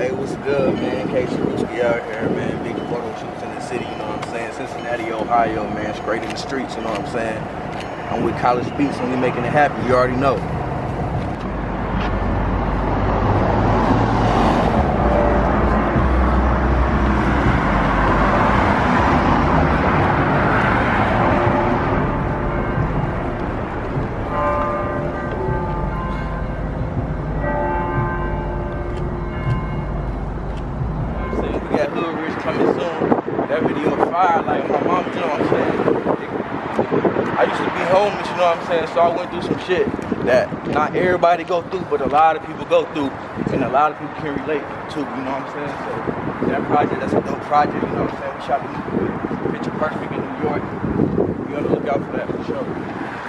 Hey, what's good, man? Casey Ruskii out here, man. Big photo shoots in the city, you know what I'm saying? Cincinnati, Ohio, man. Straight in the streets, you know what I'm saying? I'm with College Beats and we making it happen, you already know. We got Hood Rich coming soon. That video fire, like my mom, you know what I'm saying? I used to be homeless, you know what I'm saying? So I went through some shit that not everybody go through, but a lot of people go through, and a lot of people can relate to, you know what I'm saying? So that project, that's a dope project, you know what I'm saying? We shot the movie with Picture Perfect in New York. Be on the lookout for that for sure.